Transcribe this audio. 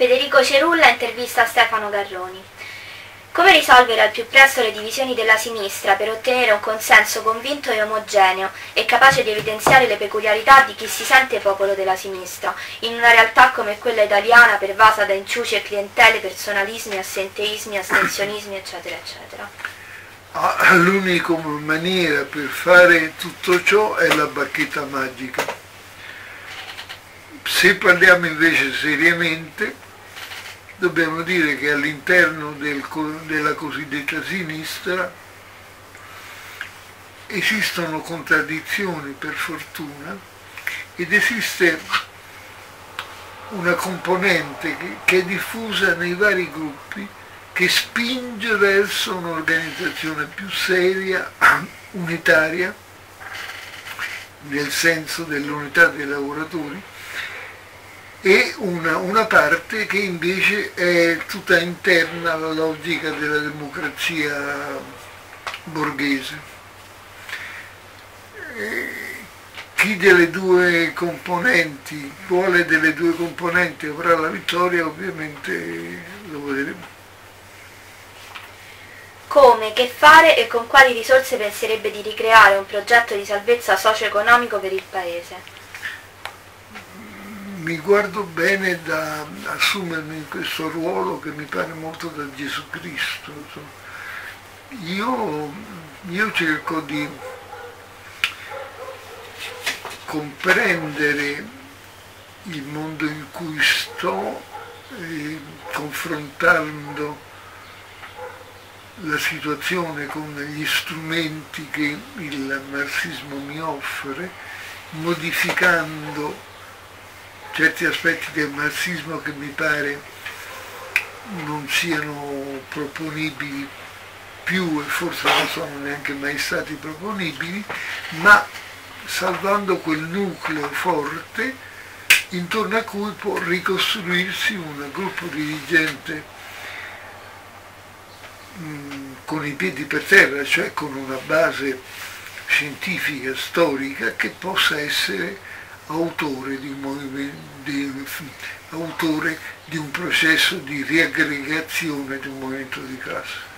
Federico Cerulla intervista Stefano Garroni. Come risolvere al più presto le divisioni della sinistra per ottenere un consenso convinto e omogeneo e capace di evidenziare le peculiarità di chi si sente popolo della sinistra, in una realtà come quella italiana pervasa da inciuci e clientele, personalismi, assenteismi, astensionismi, eccetera, eccetera? L'unica maniera per fare tutto ciò è la bacchetta magica. Se parliamo invece seriamente, dobbiamo dire che all'interno della cosiddetta sinistra esistono contraddizioni, per fortuna, ed esiste una componente che è diffusa nei vari gruppi, che spinge verso un'organizzazione più seria, unitaria, nel senso dell'unità dei lavoratori, e una parte che invece è tutta interna alla logica della democrazia borghese. Chi delle due componenti, quale delle due componenti avrà la vittoria, ovviamente lo vedremo. Come, che fare e con quali risorse penserebbe di ricreare un progetto di salvezza socio-economico per il Paese? Mi guardo bene da assumermi in questo ruolo che mi pare molto da Gesù Cristo. Io cerco di comprendere il mondo in cui sto, confrontando la situazione con gli strumenti che il marxismo mi offre, modificando certi aspetti del marxismo che mi pare non siano proponibili più e forse non sono neanche mai stati proponibili, ma salvando quel nucleo forte intorno a cui può ricostruirsi un gruppo dirigente con i piedi per terra, cioè con una base scientifica, storica, che possa essere autore di un processo di riaggregazione di un movimento di classe.